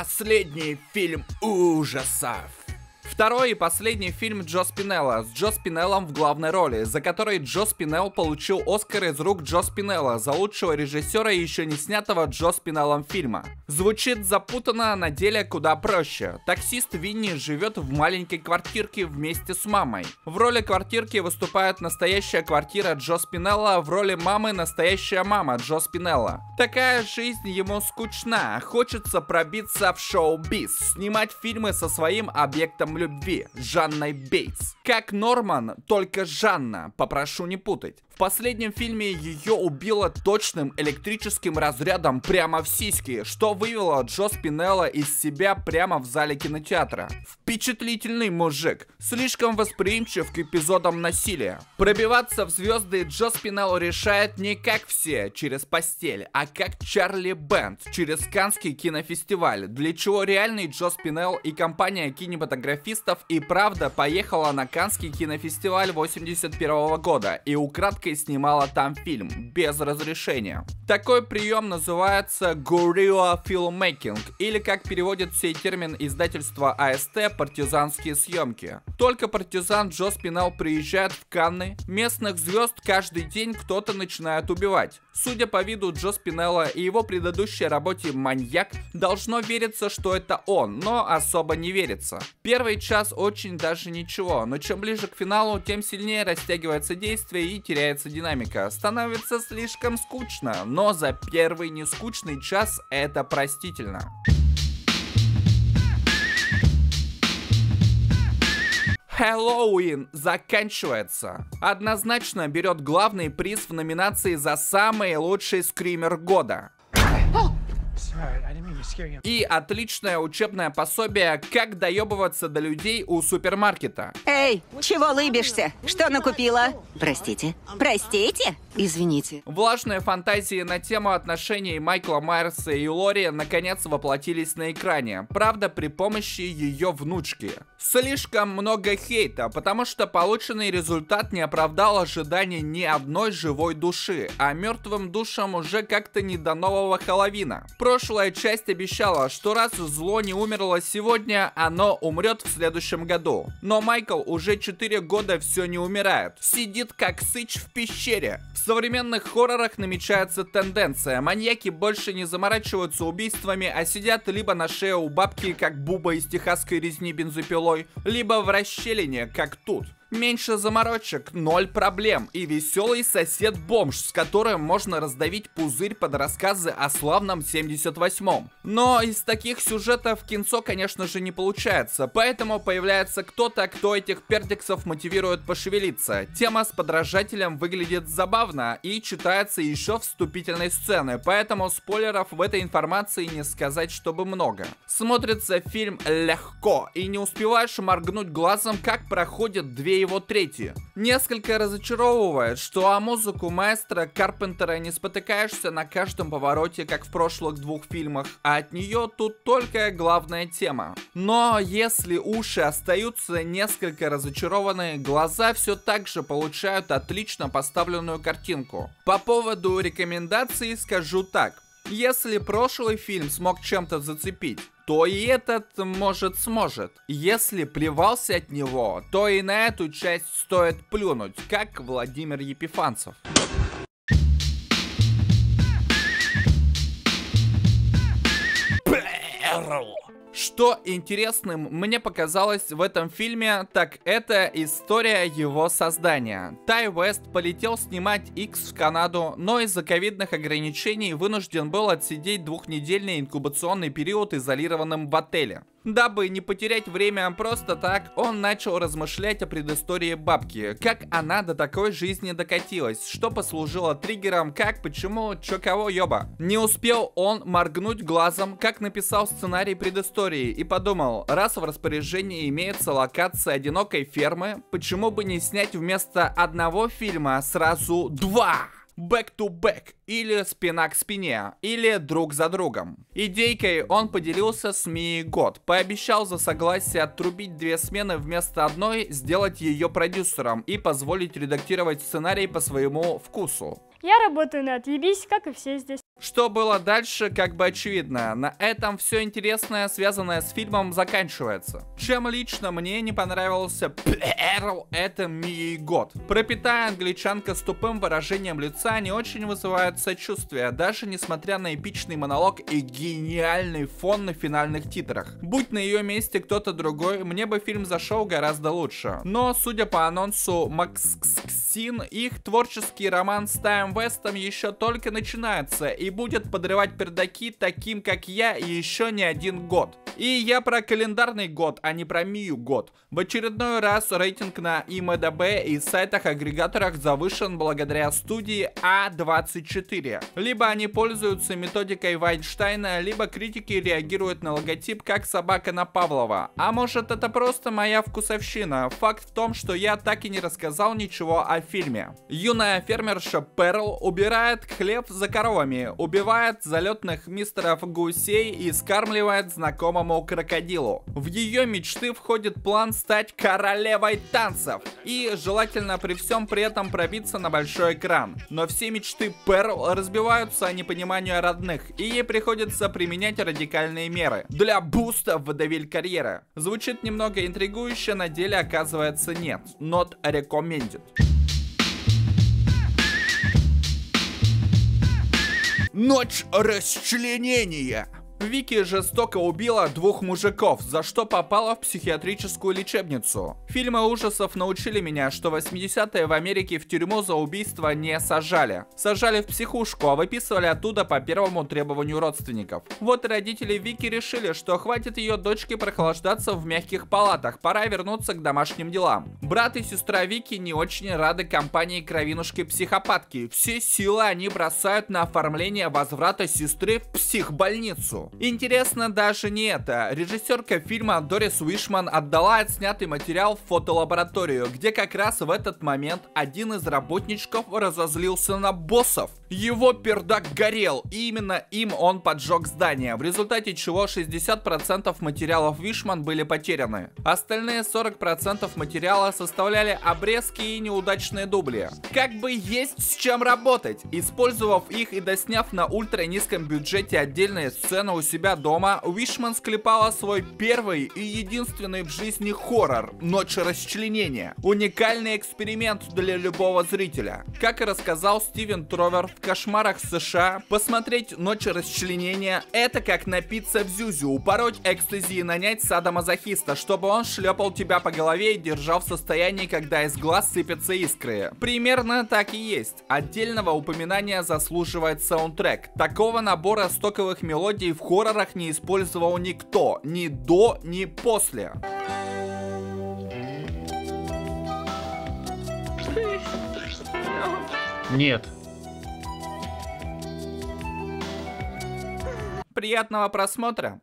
Последний фильм ужасов. Второй и последний фильм Джо Спинелла с Джо Спинеллом в главной роли, за который Джо Спинелл получил Оскар из рук Джо Спинелла за лучшего режиссера еще не снятого Джо Спинеллом фильма. Звучит запутанно, на деле куда проще. Таксист Винни живет в маленькой квартирке вместе с мамой. В роли квартирки выступает настоящая квартира Джо Спинелла, в роли мамы настоящая мама Джо Спинелла. Такая жизнь ему скучна, хочется пробиться в шоу-биз, снимать фильмы со своим объектом любви, Жанной Бейтс. Как Норман, только Жанна, попрошу не путать. В последнем фильме ее убило точным электрическим разрядом прямо в сиськи, что вывело Джо Спинелла из себя прямо в зале кинотеатра. Впечатлительный мужик, слишком восприимчив к эпизодам насилия. Пробиваться в звезды Джо Спинелл решает не как все, через постель, а как Чарли Бэнд, через Каннский кинофестиваль, для чего реальный Джо Спинелл и компания кинематографистов и правда поехала на Каннский кинофестиваль 81 года и украдкой снимала там фильм, без разрешения. Такой прием называется guerrilla filmmaking, или как переводит сей термин издательство АСТ, партизанские съемки. Только партизан Джо Спинелл приезжает в Канны, местных звезд каждый день кто-то начинает убивать. Судя по виду Джо Спинелла и его предыдущей работе «Маньяк», должно вериться, что это он, но особо не верится. Первый час очень даже ничего, но чем ближе к финалу, тем сильнее растягивается действие и теряется динамика. Становится слишком скучно, но за первый нескучный час это простительно. Хэллоуин заканчивается. Однозначно берет главный приз в номинации за самый лучший скример года. И отличное учебное пособие, как доебываться до людей у супермаркета. Эй, чего лыбишься? Что накупила? Простите. Простите? Извините. Влажные фантазии на тему отношений Майкла Майерса и Лори наконец воплотились на экране. Правда, при помощи ее внучки. Слишком много хейта, потому что полученный результат не оправдал ожиданий ни одной живой души, а мертвым душам уже как-то не до нового Хэллоуина. Прошлая часть обещала, что раз зло не умерло сегодня, оно умрет в следующем году. Но Майкл уже 4 года все не умирает. Сидит как сыч в пещере. В современных хоррорах намечается тенденция. Маньяки больше не заморачиваются убийствами, а сидят либо на шее у бабки, как Буба из техасской резни бензопилой, либо в расщелине, как тут. Меньше заморочек, 0 проблем и веселый сосед-бомж, с которым можно раздавить пузырь под рассказы о славном 78-м. Но из таких сюжетов кинцо, конечно же, не получается, поэтому появляется кто-то, кто этих пердиксов мотивирует пошевелиться. Тема с подражателем выглядит забавно и читается еще вступительной сцены, поэтому спойлеров в этой информации не сказать, чтобы много. Смотрится фильм легко, и не успеваешь моргнуть глазом, как проходит 2 его трети. Несколько разочаровывает, что о музыку маэстро Карпентера не спотыкаешься на каждом повороте, как в прошлых 2 фильмах, а от нее тут только главная тема. Но если уши остаются несколько разочарованы, глаза все так же получают отлично поставленную картинку. По поводу рекомендаций скажу так. Если прошлый фильм смог чем-то зацепить, то и этот, может, сможет. Если плевался от него, то и на эту часть стоит плюнуть, как Владимир Епифанцев. Что интересным мне показалось в этом фильме, так это история его создания. Ти Уэст полетел снимать X в Канаду, но из-за ковидных ограничений вынужден был отсидеть 2-недельный инкубационный период изолированным в отеле. Дабы не потерять время просто так, он начал размышлять о предыстории бабки, как она до такой жизни докатилась, что послужило триггером, как, почему, чё кого ёба. Не успел он моргнуть глазом, как написал сценарий предыстории и подумал, раз в распоряжении имеется локация одинокой фермы, почему бы не снять вместо одного фильма сразу 2? Back-to-back, или спина к спине, или друг за другом. Идейкой он поделился с Мией Гот, пообещал за согласие отрубить 2 смены вместо одной, сделать ее продюсером и позволить редактировать сценарий по своему вкусу. Я работаю на отъебись, как и все здесь. Что было дальше, как бы очевидно. На этом все интересное, связанное с фильмом, заканчивается. Чем лично мне не понравился Перл, это Мия и Год. Пропитая англичанка с тупым выражением лица не очень вызывает сочувствия, даже несмотря на эпичный монолог и гениальный фон на финальных титрах. Будь на ее месте кто-то другой, мне бы фильм зашел гораздо лучше. Но, судя по анонсу Максин, их творческий роман с Тайм Вестом еще только начинается и будет подрывать пердаки таким, как я, и еще не один год. И я про календарный год, а не про Мию год. В очередной раз рейтинг на IMDb и сайтах-агрегаторах завышен благодаря студии А24. Либо они пользуются методикой Вайнштейна, либо критики реагируют на логотип как собака на Павлова. А может, это просто моя вкусовщина. Факт в том, что я так и не рассказал ничего о фильме. Юная фермерша Перл убирает хлеб за коровами, убивает залетных мистеров гусей и скармливает знакомому крокодилу. В ее мечты входит план стать королевой танцев и желательно при всем при этом пробиться на большой экран. Но все мечты Перл разбиваются о непонимании родных, и ей приходится применять радикальные меры для буста в водевиль карьеры. Звучит немного интригующе, на деле оказывается нет. Not recommended. Ночь расчленения. Вики жестоко убила 2 мужиков, за что попала в психиатрическую лечебницу. Фильмы ужасов научили меня, что 80-е в Америке в тюрьму за убийство не сажали. Сажали в психушку, а выписывали оттуда по первому требованию родственников. Вот родители Вики решили, что хватит ее дочке прохлаждаться в мягких палатах, пора вернуться к домашним делам. Брат и сестра Вики не очень рады компании кровинушки-психопатки. Все силы они бросают на оформление возврата сестры в психбольницу. Интересно даже не это. Режиссерка фильма Дорис Уишман отдала отснятый материал в фотолабораторию, где как раз в этот момент один из работничков разозлился на боссов. Его пердак горел, и именно им он поджег здание, в результате чего 60% материалов Уишман были потеряны. Остальные 40% материала составляли обрезки и неудачные дубли. Как бы есть с чем работать. Использовав их и досняв на ультра низком бюджете отдельные сцены у себя дома, Уишман склепала свой первый и единственный в жизни хоррор «Ночь расчленения». Уникальный эксперимент для любого зрителя. Как и рассказал Стивен Тровер в «Кошмарах США», посмотреть «Ночь расчленения» — это как напиться в зюзю, упороть экстази и нанять садомазохиста, чтобы он шлепал тебя по голове и держал в состоянии, когда из глаз сыпятся искры. Примерно так и есть. Отдельного упоминания заслуживает саундтрек. Такого набора стоковых мелодий в хоррорах не использовал никто, ни до, ни после. Нет. Приятного просмотра.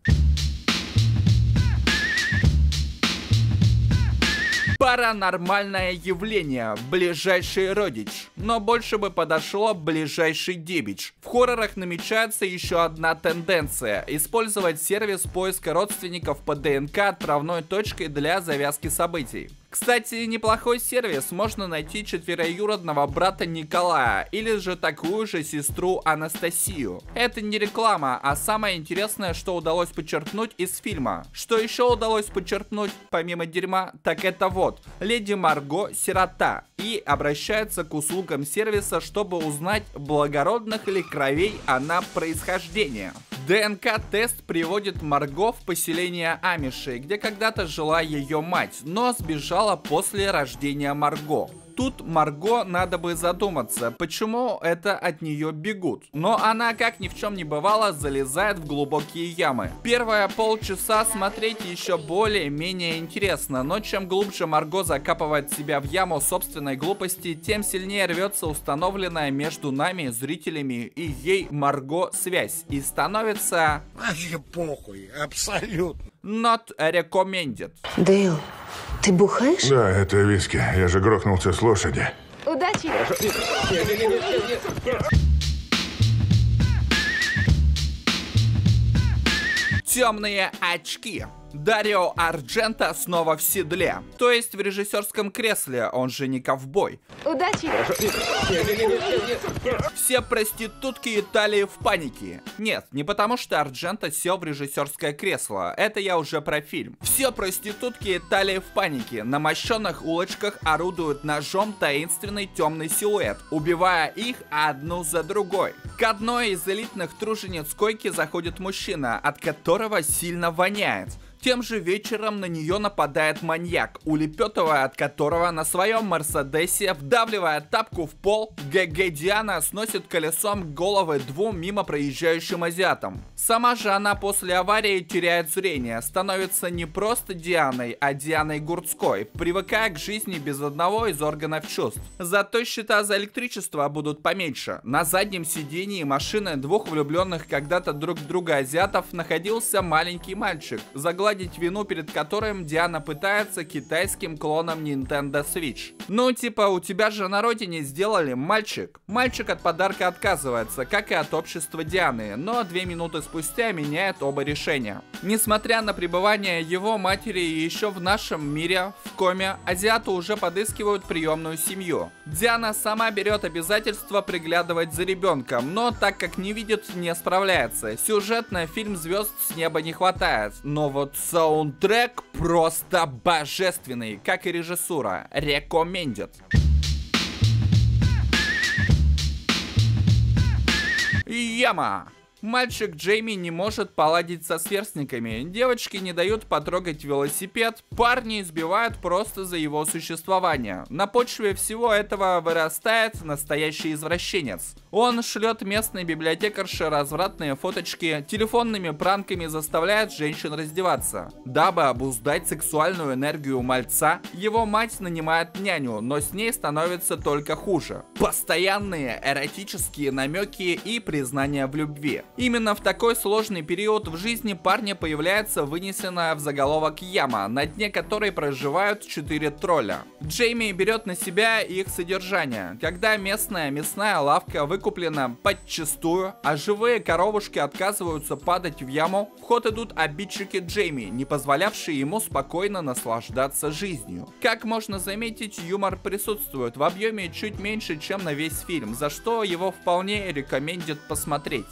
Паранормальное явление, ближайший родич. Но больше бы подошло ближайший дебич. В хоррорах намечается еще одна тенденция – использовать сервис поиска родственников по ДНК отправной точкой для завязки событий. Кстати, неплохой сервис, можно найти четвероюродного брата Николая или же такую же сестру Анастасию. Это не реклама, а самое интересное, что удалось подчеркнуть из фильма. Что еще удалось подчеркнуть, помимо дерьма, так это вот. Леди Марго сирота и обращается к услугам сервиса, чтобы узнать, благородных ли кровей она происхождения. ДНК-тест приводит Марго в поселение Амишей, где когда-то жила ее мать, но сбежала после рождения Марго. Тут Марго надо бы задуматься, почему это от нее бегут. Но она, как ни в чем не бывало, залезает в глубокие ямы. Первые полчаса смотреть еще более-менее интересно, но чем глубже Марго закапывает себя в яму собственной глупости, тем сильнее рвется установленная между нами, зрителями, и ей, Марго, связь. И становится... Вообще похуй, абсолютно. Not recommended. Дейл, ты бухаешь? Да, это виски. Я же грохнулся с лошади. Удачи! Темные очки. Дарио Ардженто снова в седле, то есть в режиссерском кресле, он же не ковбой. Удачи! Все проститутки Италии в панике. Нет, не потому что Ардженто сел в режиссерское кресло, это я уже про фильм. Все проститутки Италии в панике. На мощенных улочках орудует ножом таинственный темный силуэт, убивая их одну за другой. К одной из элитных тружениц койки заходит мужчина, от которого сильно воняет. Тем же вечером на нее нападает маньяк, улепетывая от которого на своем Мерседесе, вдавливая тапку в пол, ГГ Диана сносит колесом головы двум мимо проезжающим азиатам. Сама же она после аварии теряет зрение, становится не просто Дианой, а Дианой Гурцкой, привыкая к жизни без одного из органов чувств. Зато счета за электричество будут поменьше. На заднем сидении машины двух влюбленных когда-то друг в друга азиатов находился маленький мальчик, загладить вину перед которым Диана пытается китайским клоном Nintendo Switch. Ну типа, у тебя же на родине сделали мальчик. Мальчик от подарка отказывается, как и от общества Дианы, но 2 минуты спустя меняет оба решения. Несмотря на пребывание его матери еще в нашем мире в коме, азиаты уже подыскивают приемную семью. Диана сама берет обязательство приглядывать за ребенком, но так как не видит, не справляется. Сюжетно фильм звезд с неба не хватает, но вот саундтрек просто божественный, как и режиссура. Рекомендит. Яма. Мальчик Джейми не может поладить со сверстниками, девочки не дают потрогать велосипед, парни избивают просто за его существование. На почве всего этого вырастает настоящий извращенец. Он шлет местной библиотекарше развратные фоточки, телефонными пранками заставляет женщин раздеваться. Дабы обуздать сексуальную энергию мальца, его мать нанимает няню, но с ней становится только хуже. Постоянные эротические намеки и признания в любви. Именно в такой сложный период в жизни парня появляется вынесенная в заголовок яма, на дне которой проживают 4 тролля. Джейми берет на себя их содержание. Когда местная мясная лавка выкуплена подчистую, а живые коровушки отказываются падать в яму, в ход идут обидчики Джейми, не позволявшие ему спокойно наслаждаться жизнью. Как можно заметить, юмор присутствует в объеме чуть меньше, чем на весь фильм, за что его вполне рекомендуют посмотреть.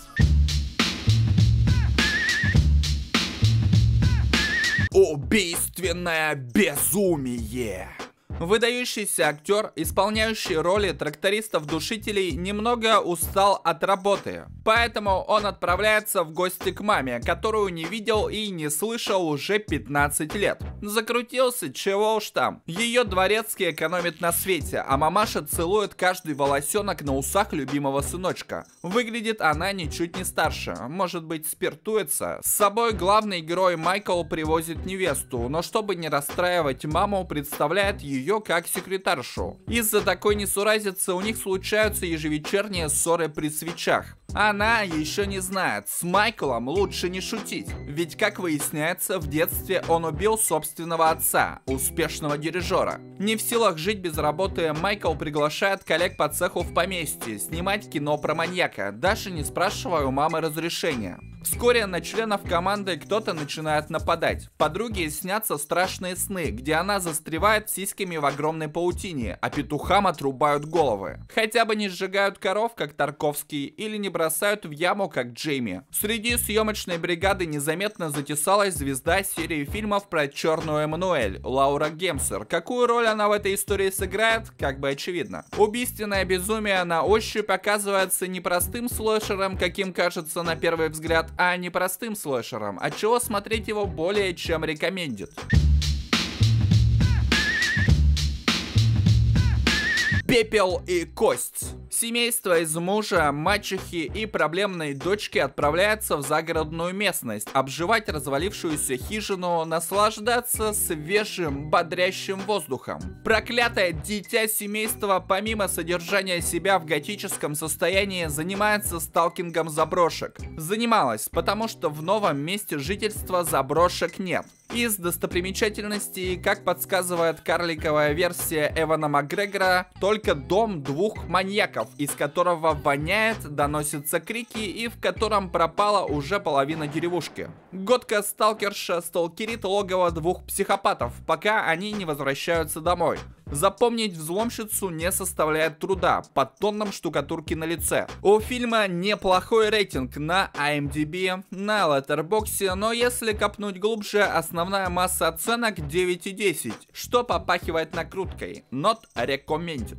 Убийственное безумие. Выдающийся актер, исполняющий роли трактористов-душителей, немного устал от работы. Поэтому он отправляется в гости к маме, которую не видел и не слышал уже 15 лет. Закрутился, чего уж там. Ее дворецкий экономит на свете, а мамаша целует каждый волосенок на усах любимого сыночка. Выглядит она ничуть не старше, может быть спиртуется. С собой главный герой Майкл привозит невесту, но чтобы не расстраивать маму, представляет ее как секретаршу. Из-за такой несуразицы у них случаются ежевечерние ссоры при свечах. Она еще не знает, с Майклом лучше не шутить, ведь, как выясняется, в детстве он убил собственного отца, успешного дирижера. Не в силах жить без работы, Майкл приглашает коллег по цеху в поместье снимать кино про маньяка, даже не спрашивая у мамы разрешения. Вскоре на членов команды кто-то начинает нападать. Подруге снятся страшные сны, где она застревает сиськами в огромной паутине, а петухам отрубают головы. Хотя бы не сжигают коров, как Тарковский, или не бросают в яму, как Джейми. Среди съемочной бригады незаметно затесалась звезда серии фильмов про черную Эммануэль, Лаура Гемсер. Какую роль она в этой истории сыграет, как бы очевидно. Убийственное безумие на ощупь оказывается не простым слэшером, каким кажется на первый взгляд, а не простым слэшером, отчего смотреть его более чем рекомендуют. Пепел и кость. Семейство из мужа, мачехи и проблемной дочки отправляется в загородную местность, обживать развалившуюся хижину, наслаждаться свежим, бодрящим воздухом. Проклятое дитя семейства, помимо содержания себя в готическом состоянии, занимается сталкингом заброшек. Занималась, потому что в новом месте жительства заброшек нет. Из достопримечательностей, как подсказывает карликовая версия Эвана Макгрегора, только дом двух маньяков, из которого воняет, доносятся крики и в котором пропала уже половина деревушки. Готка-сталкерша сталкерит логово двух психопатов, пока они не возвращаются домой. Запомнить взломщицу не составляет труда, под тонном штукатурки на лице. У фильма неплохой рейтинг на IMDb, на Letterboxd, но если копнуть глубже, основная масса оценок 9,10, что попахивает накруткой. Not recommended.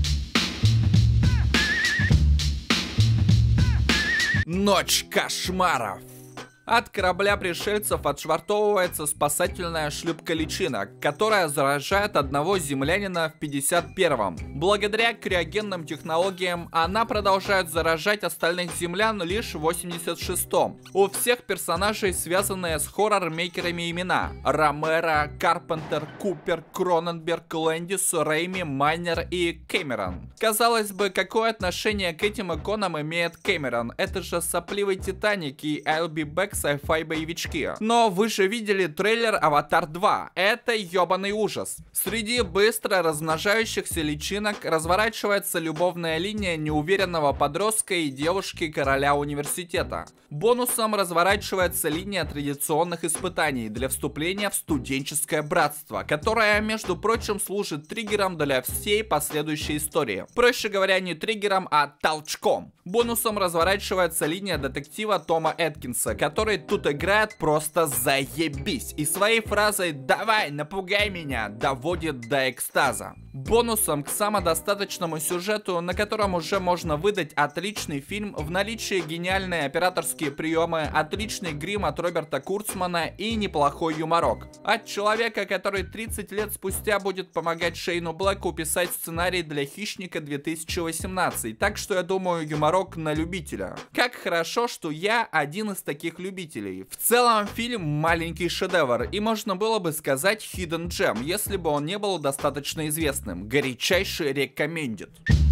Ночь кошмаров. От корабля пришельцев отшвартовывается спасательная шлюпка «Личинок», которая заражает одного землянина в 51-м. Благодаря криогенным технологиям она продолжает заражать остальных землян лишь в 86-м. У всех персонажей связанные с хоррор-мейкерами имена: Ромеро, Карпентер, Купер, Кроненберг, Лэндис, Рэйми, Майнер и Кэмерон. Казалось бы, какое отношение к этим иконам имеет Кэмерон? Это же сопливый Титаник и I'll Be Back sci-fi боевички. Но вы же видели трейлер Аватар 2. Это ёбаный ужас. Среди быстро размножающихся личинок разворачивается любовная линия неуверенного подростка и девушки короля университета. Бонусом разворачивается линия традиционных испытаний для вступления в студенческое братство, которое, между прочим, служит триггером для всей последующей истории. Проще говоря, не триггером, а толчком. Бонусом разворачивается линия детектива Тома Эткинса, который тут играет просто заебись и своей фразой «давай, напугай меня» доводит до экстаза. Бонусом к самодостаточному сюжету, на котором уже можно выдать отличный фильм, в наличии гениальные операторские приемы, отличный грим от Роберта Курцмана и неплохой юморок. От человека, который 30 лет спустя будет помогать Шейну Блэку писать сценарий для «Хищника 2018», так что я думаю, юморок на любителя. Как хорошо, что я один из таких любителей. В целом фильм маленький шедевр, и можно было бы сказать hidden gem, если бы он не был достаточно известным. Горячайше recommended.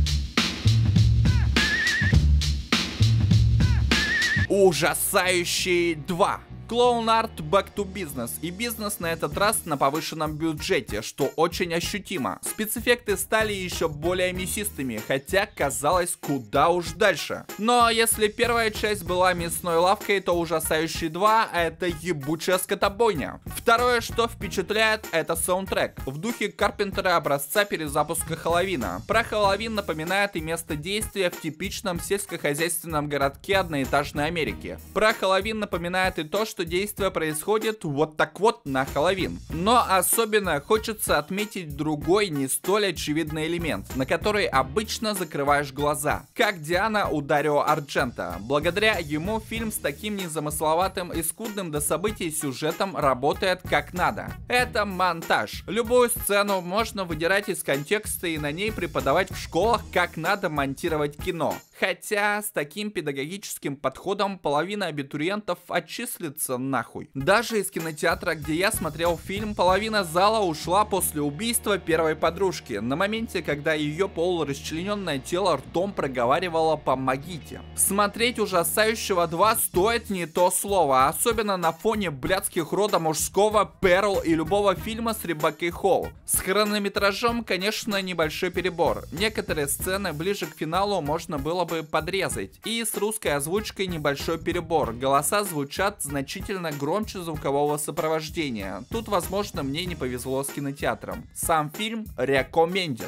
Ужасающий 2. Clown Art Back to Business, и бизнес на этот раз на повышенном бюджете, что очень ощутимо. Спецэффекты стали еще более мясистыми, хотя казалось куда уж дальше. Но если первая часть была мясной лавкой, то Ужасающий 2 это ебучая скотобойня. Второе, что впечатляет, это саундтрек. В духе Карпентера образца перезапуска Хэллоуина. Про Хэллоуин напоминает и место действия в типичном сельскохозяйственном городке одноэтажной Америки. Про Хэллоуин напоминает и то, что действие происходит вот так вот на Хэллоуин. Но особенно хочется отметить другой, не столь очевидный элемент, на который обычно закрываешь глаза. Как Диана у Дарио Ардженто. Благодаря ему фильм с таким незамысловатым и скудным до событий сюжетом работает как надо. Это монтаж. Любую сцену можно выдирать из контекста и на ней преподавать в школах, как надо монтировать кино. Хотя с таким педагогическим подходом половина абитуриентов отчислится нахуй. Даже из кинотеатра, где я смотрел фильм, половина зала ушла после убийства первой подружки, на моменте, когда ее полурасчлененное тело ртом проговаривало «помогите». Смотреть Ужасающего 2 стоит не то слово, особенно на фоне блядских рода мужского, Перл и любого фильма с Ребеккой Холл. С хронометражом, конечно, небольшой перебор. Некоторые сцены ближе к финалу можно было бы подрезать. И с русской озвучкой небольшой перебор. Голоса звучат значительно громче звукового сопровождения. Тут, возможно, мне не повезло с кинотеатром. Сам фильм recommended.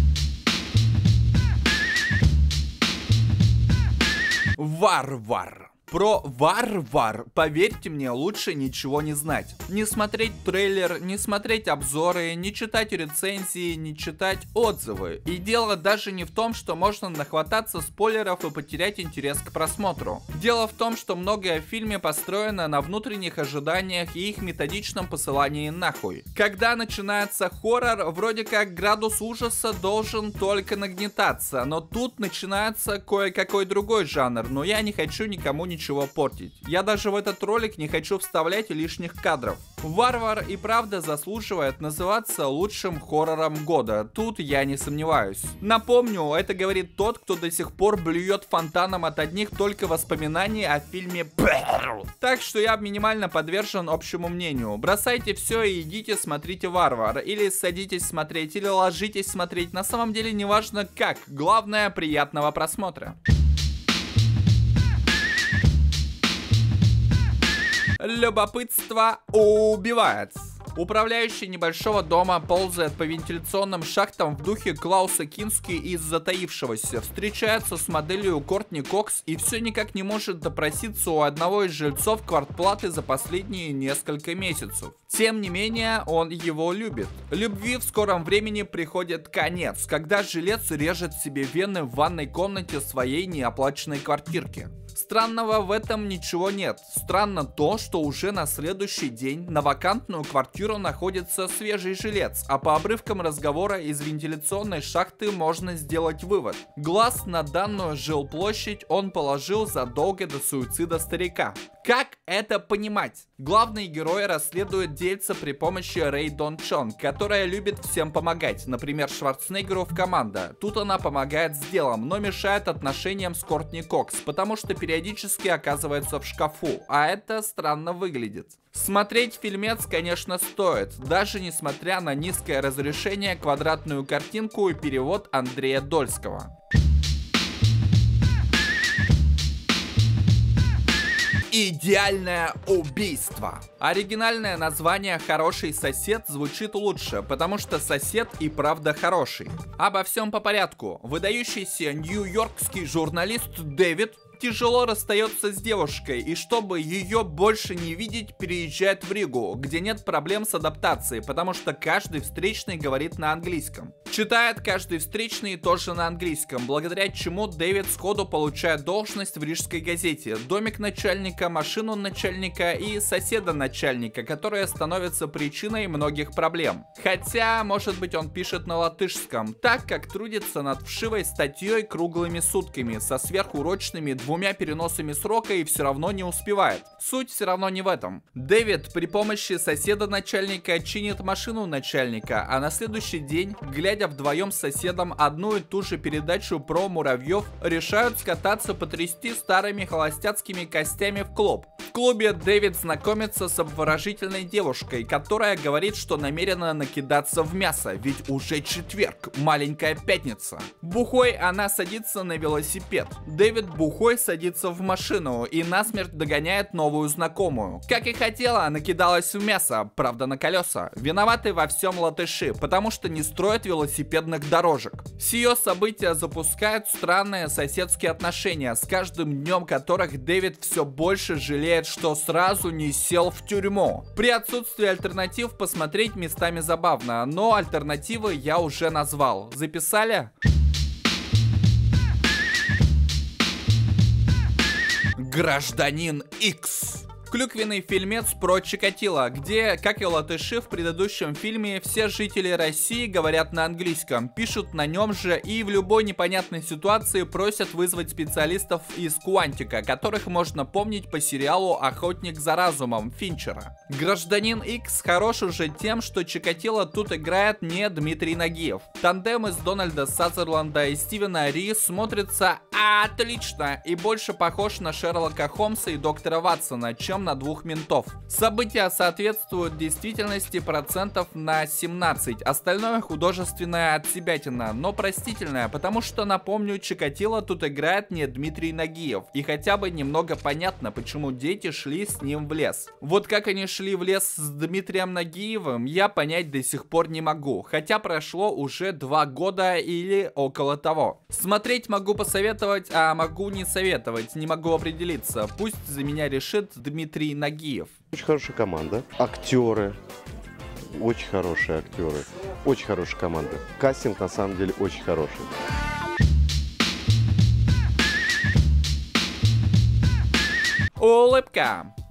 Варвар. Про Варвар, поверьте мне, лучше ничего не знать. Не смотреть трейлер, не смотреть обзоры, не читать рецензии, не читать отзывы. И дело даже не в том, что можно нахвататься спойлеров и потерять интерес к просмотру. Дело в том, что многое в фильме построено на внутренних ожиданиях и их методичном посылании нахуй. Когда начинается хоррор, вроде как градус ужаса должен только нагнетаться, но тут начинается кое-какой другой жанр, но я не хочу никому ничего ничего портить. Я даже в этот ролик не хочу вставлять лишних кадров. «Варвар» и правда заслуживает называться лучшим хоррором года, тут я не сомневаюсь. Напомню, это говорит тот, кто до сих пор блюет фонтаном от одних только воспоминаний о фильме «Брррр». Так что я минимально подвержен общему мнению. Бросайте все и идите смотрите «Варвар», или садитесь смотреть, или ложитесь смотреть, на самом деле неважно как, главное приятного просмотра. Любопытство убивает. Управляющий небольшого дома ползает по вентиляционным шахтам в духе Клауса Кински из «Затаившегося», встречается с моделью Кортни Кокс и все никак не может допроситься у одного из жильцов квартплаты за последние несколько месяцев. Тем не менее, он его любит. Любви в скором времени приходит конец, когда жилец режет себе вены в ванной комнате своей неоплаченной квартирки. Странного в этом ничего нет. Странно то, что уже на следующий день на вакантную квартиру находится свежий жилец, а по обрывкам разговора из вентиляционной шахты можно сделать вывод. Глаз на данную жилплощадь он положил задолго до суицида старика. Как это понимать? Главный герой расследует дельца при помощи Рэй Дон Чон, которая любит всем помогать, например, Шварценеггеру в «Команда». Тут она помогает с делом, но мешает отношениям с Кортни Кокс, потому что периодически оказывается в шкафу, а это странно выглядит. Смотреть фильмец, конечно, стоит, даже несмотря на низкое разрешение, квадратную картинку и перевод Андрея Дольского. Идеальное убийство. Оригинальное название «Хороший сосед» звучит лучше, потому что сосед и правда хороший. Обо всем по порядку. Выдающийся нью-йоркский журналист Дэвид тяжело расстается с девушкой, и чтобы ее больше не видеть, переезжает в Ригу, где нет проблем с адаптацией, потому что каждый встречный говорит на английском. Читает каждый встречный тоже на английском, благодаря чему Дэвид сходу получает должность в рижской газете, домик начальника, машину начальника и соседа начальника, которая становится причиной многих проблем. Хотя, может быть, он пишет на латышском, так как трудится над вшивой статьей круглыми сутками, со сверхурочными двумя переносами срока и все равно не успевает. Суть все равно не в этом. Дэвид при помощи соседа начальника чинит машину начальника, а на следующий день, глядя вдвоем с соседом одну и ту же передачу про муравьев, решают скататься потрясти старыми холостяцкими костями в клуб. В клубе Дэвид знакомится с обворожительной девушкой, которая говорит, что намерена накидаться в мясо, ведь уже четверг, маленькая пятница. Бухой она садится на велосипед. Дэвид бухой садится в машину и насмерть догоняет новую знакомую. Как и хотела, накидалась в мясо, правда на колеса. Виноваты во всем латыши, потому что не строят велосипедных дорожек. Сие события запускают странные соседские отношения, с каждым днем которых Дэвид все больше жалеет, что сразу не сел в тюрьму. При отсутствии альтернатив посмотреть местами забавно, но альтернативы я уже назвал. Записали? Гражданин Икс. Клюквенный фильмец про Чикатило, где, как и латыши в предыдущем фильме, все жители России говорят на английском, пишут на нем же и в любой непонятной ситуации просят вызвать специалистов из Квантика, которых можно помнить по сериалу «Охотник за разумом» Финчера. Гражданин Икс хорош уже тем, что Чикатило тут играет не Дмитрий Нагиев. Тандем из Дональда Сазерленда и Стивена Ри смотрится отлично и больше похож на Шерлока Холмса и доктора Ватсона, чем на двух ментов. События соответствуют действительности процентов на 17, остальное художественное отсебятина, но простительное, потому что, напомню, Чикатило тут играет не Дмитрий Нагиев, и хотя бы немного понятно, почему дети шли с ним в лес. Вот как они шли в лес с Дмитрием Нагиевым, я понять до сих пор не могу, хотя прошло уже 2 года или около того. Смотреть могу посоветовать, а могу не советовать, не могу определиться, пусть за меня решит Дмитрий Нагиев. Очень хорошая команда, актеры, очень хорошие актеры, очень хорошая команда. Кастинг на самом деле очень хороший. Улыбка.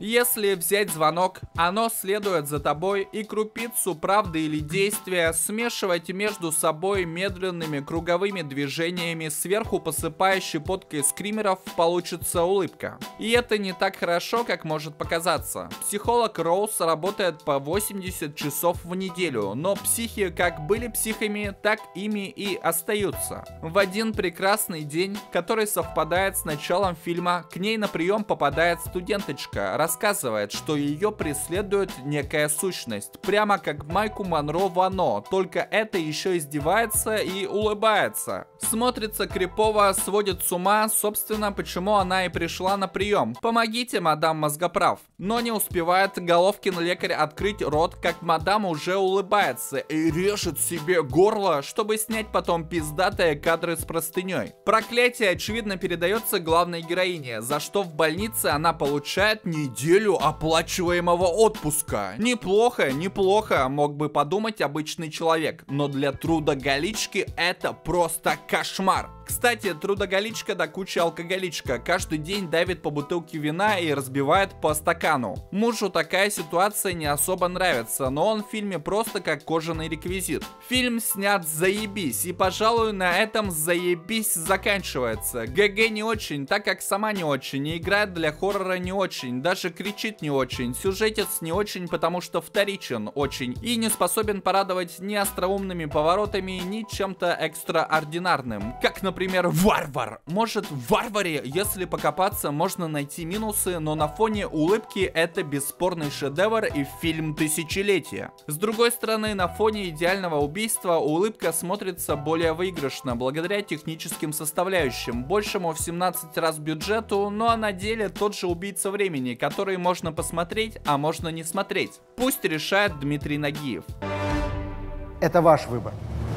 Если взять звонок, оно следует за тобой, и крупицу правды или действия смешивать между собой медленными круговыми движениями, сверху посыпая щепоткой скримеров, получится улыбка. И это не так хорошо, как может показаться. Психолог Роуз работает по 80 часов в неделю, но психи как были психами, так ими и остаются. В один прекрасный день, который совпадает с началом фильма, к ней на прием попадает студенточка, рассказывает, что ее преследует некая сущность, прямо как Майку Монро в «Оно», только это еще издевается и улыбается. Смотрится крипово, сводит с ума, собственно, почему она и пришла на прием. Помогите, мадам Мозгоправ. Но не успевает Головкин лекарь открыть рот, как мадам уже улыбается и режет себе горло, чтобы снять потом пиздатые кадры с простыней. Проклятие, очевидно, передается главной героине, за что в больнице она получает неделю оплачиваемого отпуска. Неплохо, неплохо, мог бы подумать обычный человек, но для трудоголички это просто кошмар. Кстати, трудоголичка до кучи алкоголичка, каждый день давит по бутылке вина и разбивает по стакану. Мужу такая ситуация не особо нравится, но он в фильме просто как кожаный реквизит. Фильм снят заебись, и, пожалуй, на этом заебись заканчивается. ГГ не очень, так как сама не очень, и играет для хоррора не очень, даже кричит не очень, сюжетец не очень, потому что вторичен очень, и не способен порадовать ни остроумными поворотами, ни чем-то экстраординарным. Как, например, «Варвар». Может, в «Варваре», если покопаться, можно найти минусы, но на фоне улыбки это бесспорный шедевр и фильм тысячелетия. С другой стороны, на фоне идеального убийства улыбка смотрится более выигрышно, благодаря техническим составляющим, большему в 17 раз бюджету, но на деле тот же убийца времени, который можно посмотреть, а можно не смотреть. Пусть решает Дмитрий Нагиев. Это ваш выбор.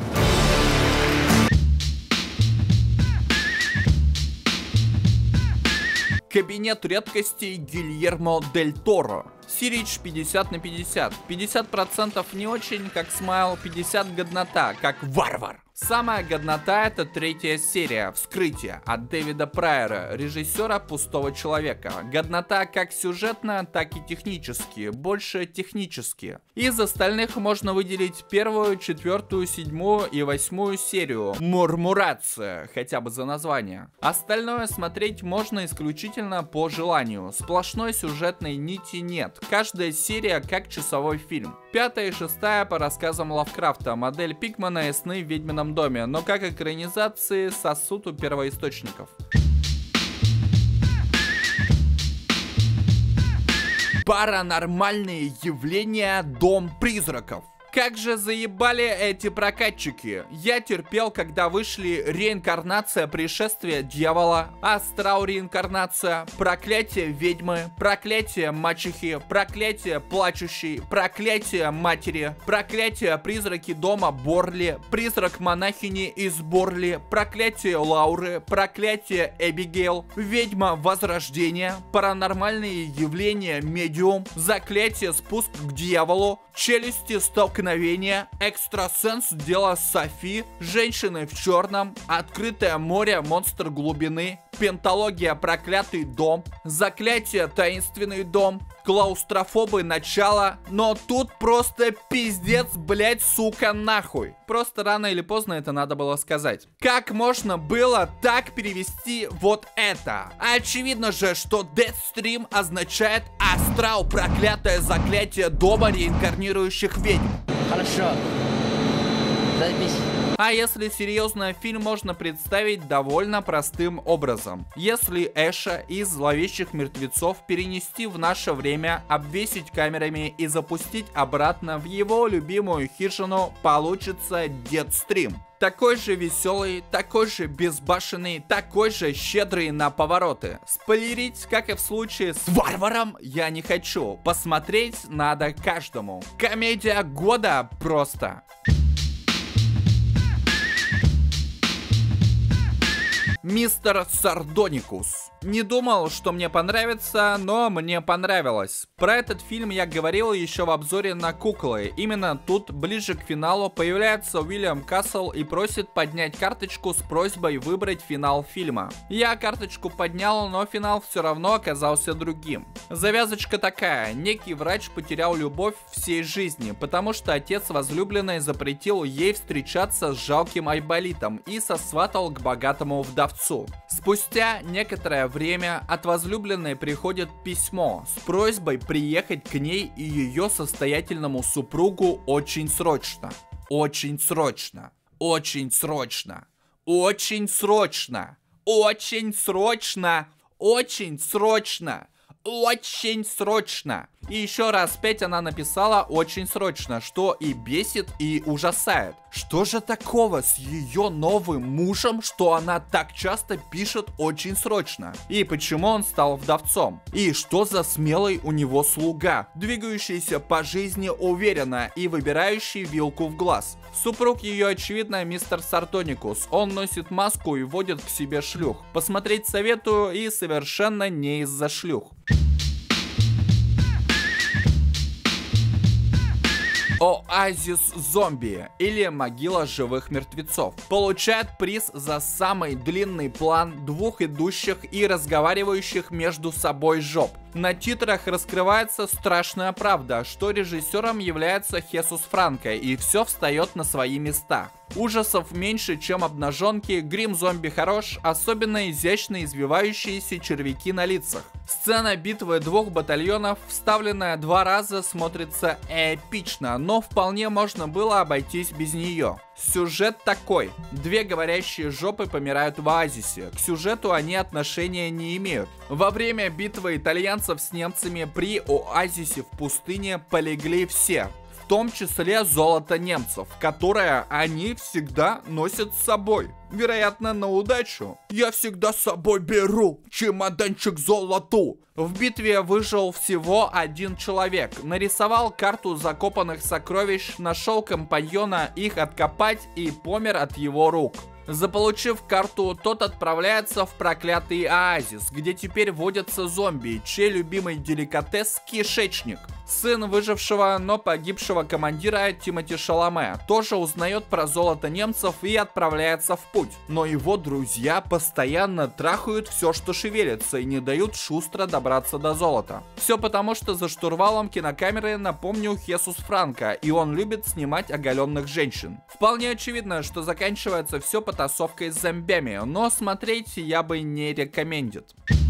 Кабинет редкостей Гильермо Дель Торо. Сирич 50/50. 50% не очень, как Смайл, 50 годнота, как Варвар. Самая годнота — это третья серия «Вскрытие» от Дэвида Прайера, режиссера «Пустого человека». Годнота как сюжетно, так и технически, больше технически. Из остальных можно выделить первую, четвертую, седьмую и восьмую серию «Мурмурация», хотя бы за название. Остальное смотреть можно исключительно по желанию. Сплошной сюжетной нити нет. Каждая серия как часовой фильм. Пятая и шестая по рассказам Лавкрафта, модель Пикмана и сны в ведьмином доме, но как экранизации сосуд у первоисточников. Паранормальные явления. Дом призраков. Как же заебали эти прокатчики. Я терпел, когда вышли реинкарнация пришествия дьявола, астрал реинкарнация, проклятие ведьмы, проклятие мачехи, проклятие плачущей, проклятие матери, проклятие призраки дома Борли, призрак монахини из Борли, проклятие Лауры, проклятие Эбигейл, ведьма возрождения, паранормальные явления медиум, заклятие спуск к дьяволу, челюсти столкновения, экстрасенс дело Софи, женщины в черном, открытое море монстр глубины, пентология проклятый дом, заклятие таинственный дом, клаустрофобы начало, но тут просто пиздец, блять, сука, нахуй. Просто рано или поздно это надо было сказать. Как можно было так перевести вот это? Очевидно же, что Deathstream означает астрал, проклятое заклятие дома реинкарнирующих ведьм. Хорошо. Запись. А если серьезно, фильм можно представить довольно простым образом. Если Эша из «Зловещих мертвецов» перенести в наше время, обвесить камерами и запустить обратно в его любимую хижину, получится Deathstream. Такой же веселый, такой же безбашенный, такой же щедрый на повороты. Спойлерить, как и в случае с Варваром, я не хочу. Посмотреть надо каждому. Комедия года просто. Мистер Сардоникус. Не думал, что мне понравится, но мне понравилось. Про этот фильм я говорил еще в обзоре на куклы. Именно тут, ближе к финалу, появляется Уильям Кассел и просит поднять карточку с просьбой выбрать финал фильма. Я карточку поднял, но финал все равно оказался другим. Завязочка такая: некий врач потерял любовь всей жизни, потому что отец возлюбленной запретил ей встречаться с жалким айболитом и сосватал к богатому вдовцу. Спустя некоторое время от возлюбленной приходит письмо с просьбой приехать к ней и ее состоятельному супругу очень срочно. Очень срочно. Очень срочно. Очень срочно. Очень срочно. Очень срочно. Очень срочно. И еще раз 5 она написала очень срочно, что и бесит, и ужасает. Что же такого с ее новым мужем, что она так часто пишет очень срочно? И почему он стал вдовцом? И что за смелый у него слуга, двигающийся по жизни уверенно и выбирающий вилку в глаз? Супруг ее, очевидно, мистер Сартоникус. Он носит маску и водит к себе шлюх. Посмотреть советую, и совершенно не из-за шлюх. Оазис зомби или могила живых мертвецов получает приз за самый длинный план двух идущих и разговаривающих между собой жоп. На титрах раскрывается страшная правда, что режиссером является Хесус Франко, и все встает на свои места. Ужасов меньше, чем обнаженки, грим зомби хорош, особенно изящно извивающиеся червяки на лицах. Сцена битвы двух батальонов, вставленная 2 раза, смотрится эпично, но вполне можно было обойтись без нее. Сюжет такой: 2 говорящие жопы помирают в оазисе. К сюжету они отношения не имеют. Во время битвы итальянцев с немцами при оазисе в пустыне полегли все, в том числе золото немцев, которое они всегда носят с собой. Вероятно, на удачу. Я всегда с собой беру чемоданчик золоту. В битве выжил всего 1 человек. Нарисовал карту закопанных сокровищ, нашел компаньона их откопать и помер от его рук. Заполучив карту, тот отправляется в проклятый оазис, где теперь водятся зомби, чей любимый деликатес – кишечник. Сын выжившего, но погибшего командира Тимоти Шаламе тоже узнает про золото немцев и отправляется в путь. Но его друзья постоянно трахают все, что шевелится, и не дают шустро добраться до золота. Все потому, что за штурвалом кинокамеры, напомню, Хесус Франко, и он любит снимать оголенных женщин. Вполне очевидно, что заканчивается все потасовкой с зомбями, но смотреть я бы не рекомендит.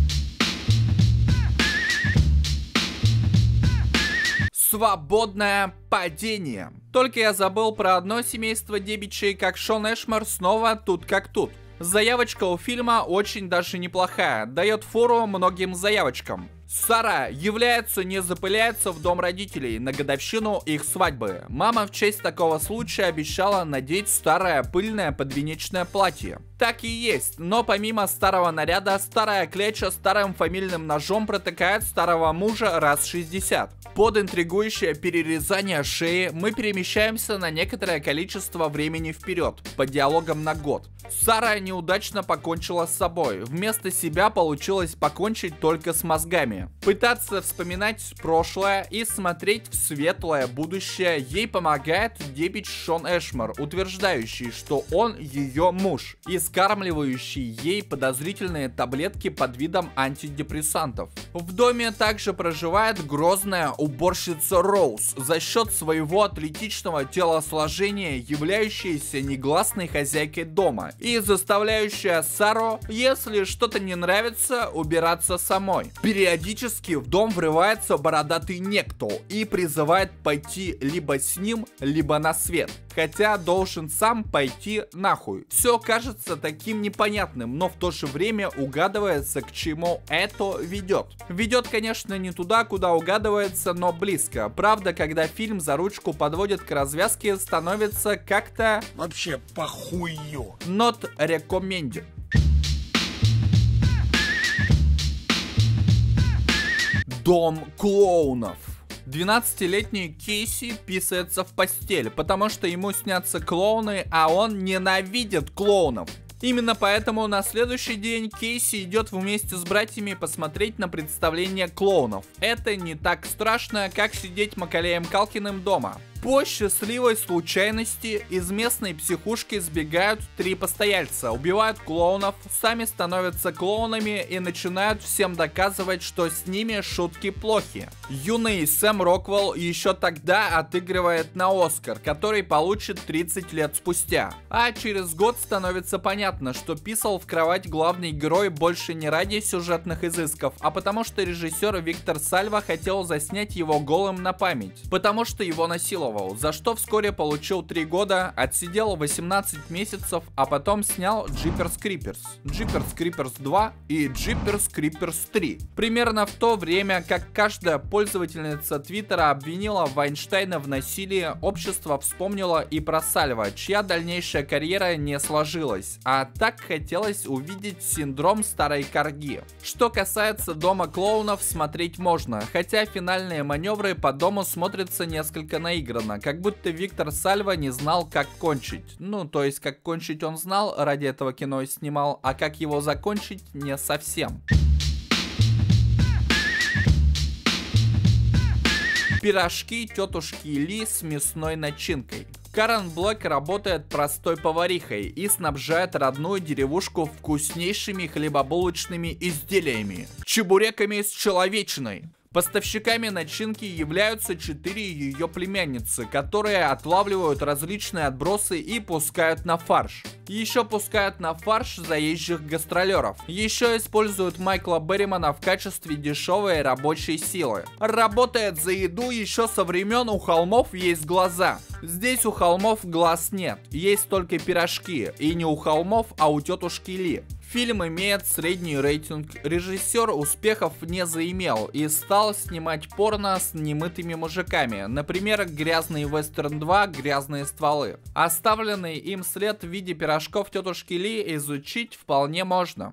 Свободное падение. Только я забыл про одно семейство дебичей, как Шон Эшмор снова тут как тут. Заявочка у фильма очень даже неплохая, дает фору многим заявочкам. Сара является, не запыляется в дом родителей на годовщину их свадьбы. Мама в честь такого случая обещала надеть старое пыльное подвенечное платье. Так и есть, но помимо старого наряда, старая кляча старым фамильным ножом протыкает старого мужа раз 60. Под интригующее перерезание шеи мы перемещаемся на некоторое количество времени вперед, по диалогам на год. Сара неудачно покончила с собой, вместо себя получилось покончить только с мозгами. Пытаться вспоминать прошлое и смотреть в светлое будущее ей помогает дебич Шон Эшмор, утверждающий, что он ее муж, и скармливающий ей подозрительные таблетки под видом антидепрессантов. В доме также проживает грозная уборщица Роуз, за счет своего атлетичного телосложения являющаяся негласной хозяйкой дома и заставляющая Сару, если что-то не нравится, убираться самой. Периодически в дом врывается бородатый некто и призывает пойти либо с ним, либо на свет. Хотя должен сам пойти нахуй. Все кажется таким непонятным, но в то же время угадывается, к чему это ведет. Ведет, конечно, не туда, куда угадывается, но близко. Правда, когда фильм за ручку подводит к развязке, становится как-то... Вообще похую. Not recommended. Дом клоунов. 12-летний Кейси писается в постель, потому что ему снятся клоуны, а он ненавидит клоунов. Именно поэтому на следующий день Кейси идет вместе с братьями посмотреть на представление клоунов. Это не так страшно, как сидеть Маколеем Калкиным дома. По счастливой случайности из местной психушки сбегают 3 постояльца, убивают клоунов, сами становятся клоунами и начинают всем доказывать, что с ними шутки плохи. Юный Сэм Роквелл еще тогда отыгрывает на Оскар, который получит 30 лет спустя. А через год становится понятно, что писал в кровать главный герой больше не ради сюжетных изысков, а потому что режиссер Виктор Сальва хотел заснять его голым на память, потому что его насиловал. За что вскоре получил 3 года, отсидел 18 месяцев, а потом снял Jeepers Creepers, Jeepers Creepers 2 и Jeepers Creepers 3. Примерно в то время, как каждая пользовательница Твиттера обвинила Вайнштейна в насилии, общество вспомнило и про Сальва, чья дальнейшая карьера не сложилась, а так хотелось увидеть синдром старой корги. Что касается Дома клоунов, смотреть можно, хотя финальные маневры по дому смотрятся несколько наигранно. Как будто Виктор Сальва не знал, как кончить. Ну, то есть, как кончить он знал, ради этого кино и снимал, а как его закончить, не совсем. Пирожки тетушки Ли с мясной начинкой. Карен Блэк работает простой поварихой и снабжает родную деревушку вкуснейшими хлебобулочными изделиями. Чебуреками с человечиной. Поставщиками начинки являются 4 ее племянницы, которые отлавливают различные отбросы и пускают на фарш. Еще пускают на фарш заезжих гастролеров. Еще используют Майкла Берримана в качестве дешевой рабочей силы. Работает за еду еще со времен «У холмов есть глаза». Здесь у холмов глаз нет, есть только пирожки. И не у холмов, а у тетушки Ли. Фильм имеет средний рейтинг, режиссер успехов не заимел и стал снимать порно с немытыми мужиками, например, «Грязный вестерн 2. Грязные стволы». Оставленный им след в виде пирожков тетушки Ли изучить вполне можно.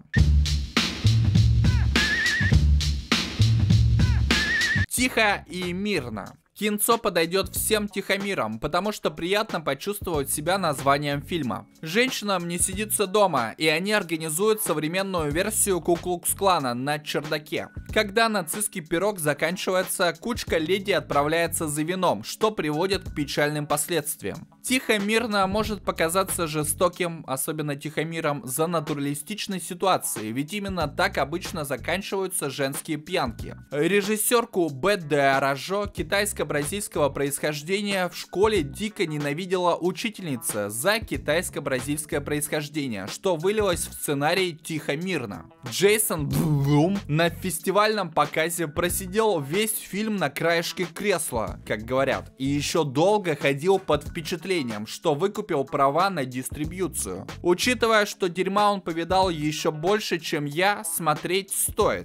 Тихо и мирно. Кинцо подойдет всем тихомирам, потому что приятно почувствовать себя названием фильма. Женщинам не сидится дома, и они организуют современную версию Ку-Клукс-Клана на чердаке. Когда нацистский пирог заканчивается, кучка леди отправляется за вином, что приводит к печальным последствиям. Тихо-мирно может показаться жестоким, особенно тихомиром, за натуралистичной ситуации, ведь именно так обычно заканчиваются женские пьянки. Режиссерку Бетте Аражо, китайско-бразильского происхождения, в школе дико ненавидела учительница за китайско-бразильское происхождение, что вылилось в сценарий «Тихо-мирно». Джейсон Блум на фестивальном показе просидел весь фильм на краешке кресла, как говорят, и еще долго ходил под впечатлением, что выкупил права на дистрибьюцию. Учитывая, что дерьма он повидал еще больше, чем я, смотреть стоит.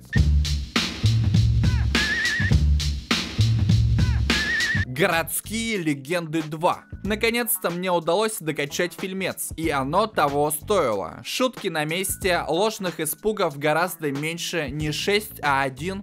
Городские легенды 2. Наконец-то мне удалось докачать фильмец, и оно того стоило. Шутки на месте, ложных испугов гораздо меньше, не 6, а 1.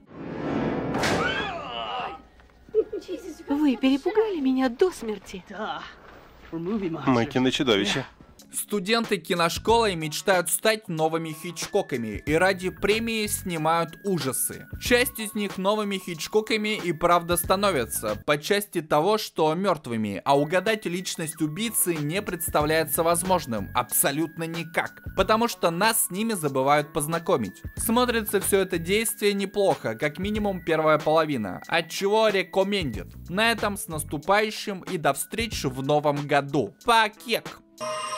Вы перепугали меня до смерти. Мы киночудовище. Студенты киношколы мечтают стать новыми Хичкоками и ради премии снимают ужасы. Часть из них новыми Хичкоками и правда становятся, по части того, что мертвыми, а угадать личность убийцы не представляется возможным, абсолютно никак, потому что нас с ними забывают познакомить. Смотрится все это действие неплохо, как минимум первая половина, отчего рекомендит. На этом с наступающим и до встречи в новом году. Пакек!